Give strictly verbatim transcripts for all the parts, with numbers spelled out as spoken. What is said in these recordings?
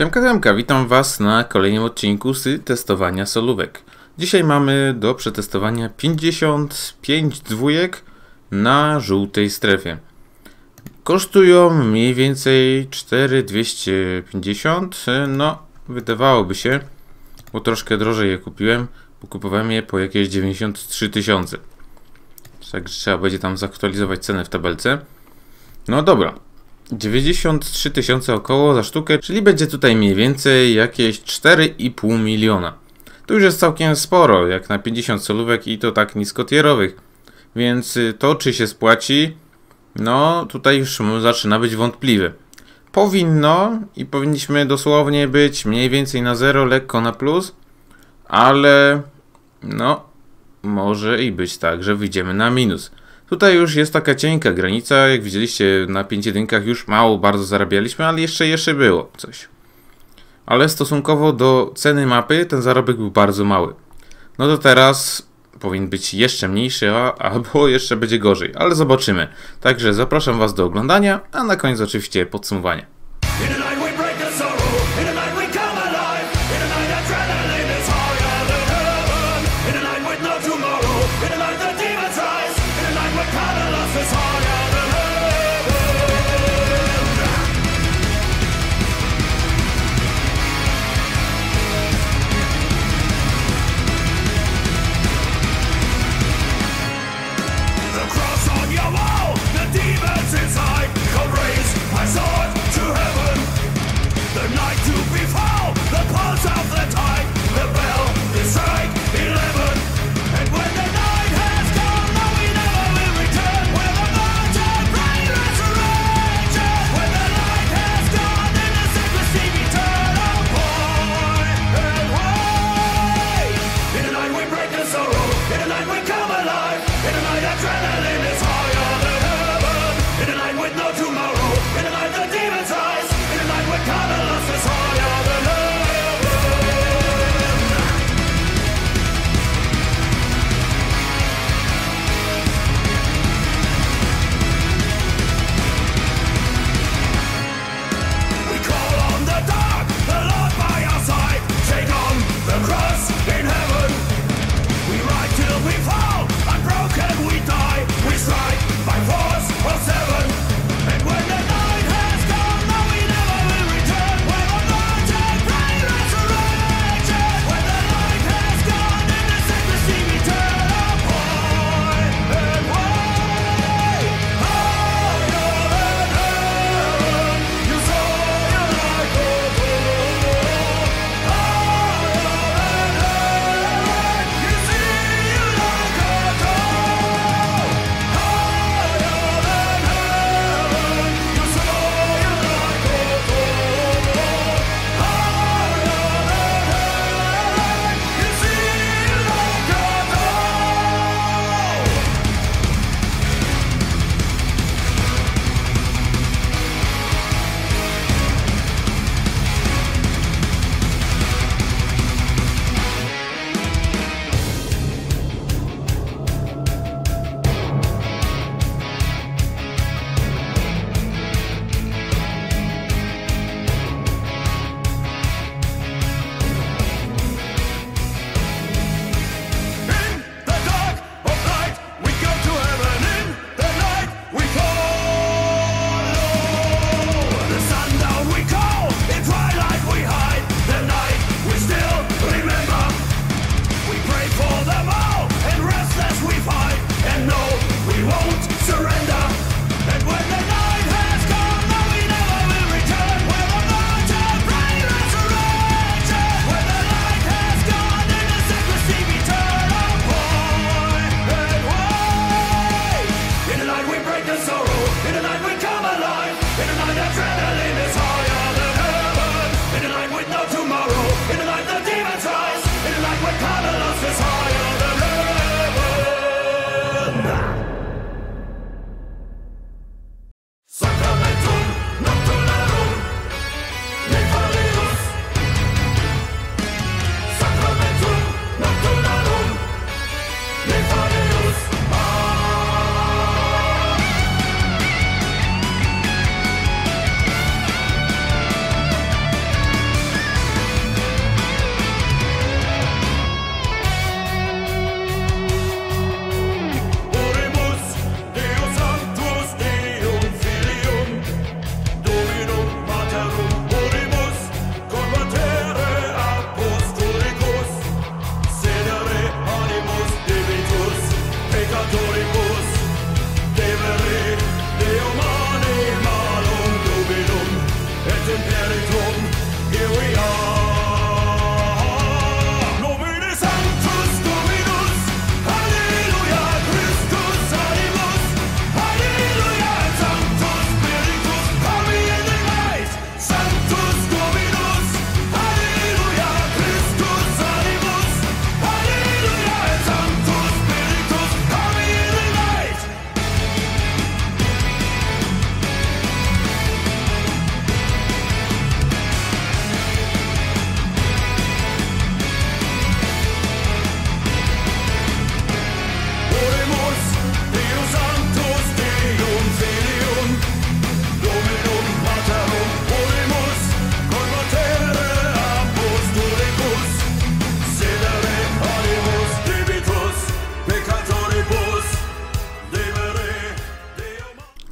Siemka, siemka, witam was na kolejnym odcinku z testowania solówek. Dzisiaj mamy do przetestowania pięćdziesiąt pięć dwójek na żółtej strefie. Kosztują mniej więcej cztery tysiące dwieście pięćdziesiąt, no wydawałoby się, bo troszkę drożej je kupiłem, bo kupowałem je po jakieś dziewięćdziesiąt trzy tysiące. Także trzeba będzie tam zaktualizować cenę w tabelce. No dobra. dziewięćdziesiąt trzy tysiące około za sztukę, czyli będzie tutaj mniej więcej jakieś cztery i pół miliona. To już jest całkiem sporo, jak na pięćdziesiąt solówek i to tak niskotierowych. Więc to, czy się spłaci, no tutaj już zaczyna być wątpliwe. Powinno i powinniśmy dosłownie być mniej więcej na zero, lekko na plus, ale no może i być tak, że wyjdziemy na minus. Tutaj już jest taka cienka granica, jak widzieliście na pięć jedynkach już mało bardzo zarabialiśmy, ale jeszcze jeszcze było coś. Ale stosunkowo do ceny mapy ten zarobek był bardzo mały. No to teraz powinien być jeszcze mniejszy, a, albo jeszcze będzie gorzej, ale zobaczymy. Także zapraszam was do oglądania, a na koniec oczywiście podsumowanie. To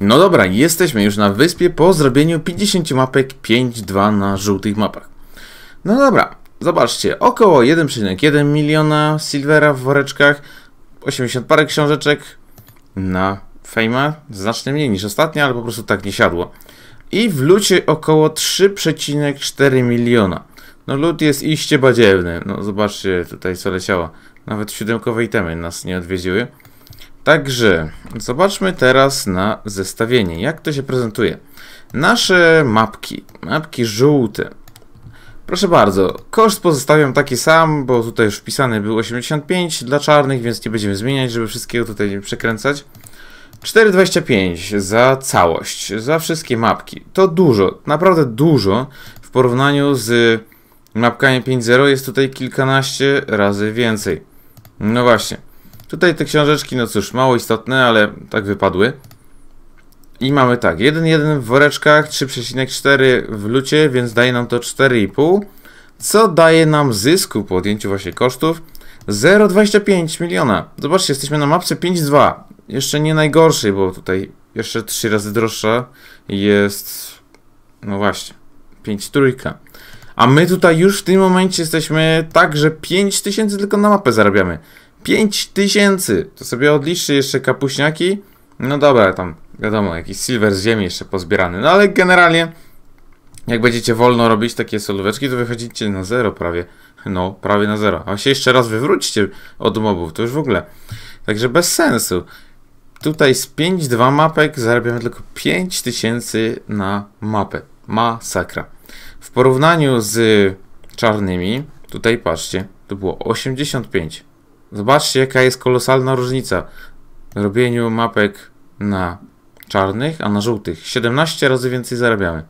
No dobra, jesteśmy już na wyspie po zrobieniu pięćdziesięciu mapek pięć dwa na żółtych mapach. No dobra, zobaczcie, około jeden przecinek jeden miliona silvera w woreczkach, osiemdziesiąt parę książeczek na fejma, znacznie mniej niż ostatnio, ale po prostu tak nie siadło. I w lucie około trzy przecinek cztery miliona. No lód jest iście badziewny, no zobaczcie tutaj co leciało. Nawet siódemkowe itemy nas nie odwiedziły. Także zobaczmy teraz na zestawienie, jak to się prezentuje. Nasze mapki, mapki żółte. Proszę bardzo, koszt pozostawiam taki sam, bo tutaj już wpisany był osiemdziesiąt pięć dla czarnych, więc nie będziemy zmieniać, żeby wszystkiego tutaj nie przekręcać. cztery dwadzieścia pięć za całość, za wszystkie mapki. To dużo, naprawdę dużo w porównaniu z mapkami pięć zero jest tutaj kilkanaście razy więcej. No właśnie. Tutaj te książeczki, no cóż, mało istotne, ale tak wypadły. I mamy tak, jeden jeden w woreczkach, trzy przecinek cztery w lucie, więc daje nam to cztery i pół. Co daje nam zysku po odjęciu właśnie kosztów? zero przecinek dwadzieścia pięć miliona. Zobaczcie, jesteśmy na mapce pięć dwa. Jeszcze nie najgorszej, bo tutaj jeszcze trzy razy droższa jest... No właśnie, pięć trójka. A my tutaj już w tym momencie jesteśmy tak, że pięć tysięcy tylko na mapę zarabiamy. pięć tysięcy! To sobie odliczcie jeszcze kapuśniaki. No dobra, tam wiadomo, jakiś silver z ziemi jeszcze pozbierany. No ale generalnie, jak będziecie wolno robić takie solóweczki, to wychodzicie na zero prawie. No, prawie na zero. A się jeszcze raz wywróćcie od mobów, to już w ogóle. Także bez sensu. Tutaj z pięć dwa mapek zarabiamy tylko pięć tysięcy na mapę. Masakra. W porównaniu z czarnymi, tutaj patrzcie, to było osiemdziesiąt pięć. Zobaczcie, jaka jest kolosalna różnica w robieniu mapek na czarnych, a na żółtych. siedemnaście razy więcej zarabiamy.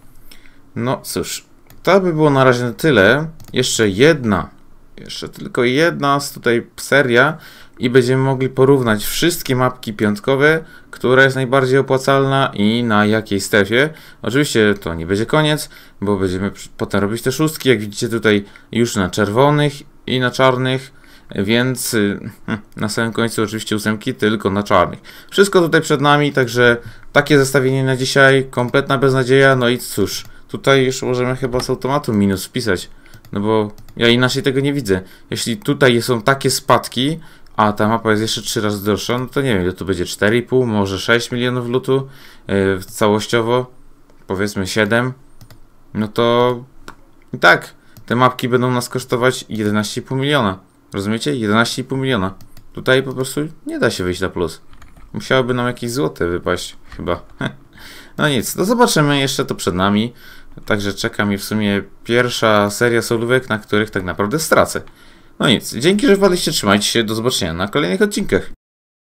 No cóż, to by było na razie na tyle. Jeszcze jedna, jeszcze tylko jedna z tutaj seria i będziemy mogli porównać wszystkie mapki piątkowe, która jest najbardziej opłacalna i na jakiej strefie. Oczywiście to nie będzie koniec, bo będziemy potem robić te szóstki, jak widzicie tutaj już na czerwonych i na czarnych, więc na samym końcu oczywiście ósemki tylko na czarnych. Wszystko tutaj przed nami, także takie zestawienie na dzisiaj, kompletna beznadzieja, no i cóż, tutaj już możemy chyba z automatu minus wpisać, no bo ja inaczej tego nie widzę. Jeśli tutaj są takie spadki, a ta mapa jest jeszcze trzy razy droższa, no to nie wiem, ile tu będzie cztery i pół, może sześć milionów lutu yy, całościowo, powiedzmy siedem, no to i tak te mapki będą nas kosztować jedenaście i pół miliona. Rozumiecie? jedenaście i pół miliona. Tutaj po prostu nie da się wyjść na plus. Musiałoby nam jakieś złote wypaść, chyba. No nic, to zobaczymy, jeszcze to przed nami. Także czeka mi w sumie pierwsza seria solówek, na których tak naprawdę stracę. No nic, dzięki, że wpadliście, trzymajcie się, do zobaczenia na kolejnych odcinkach.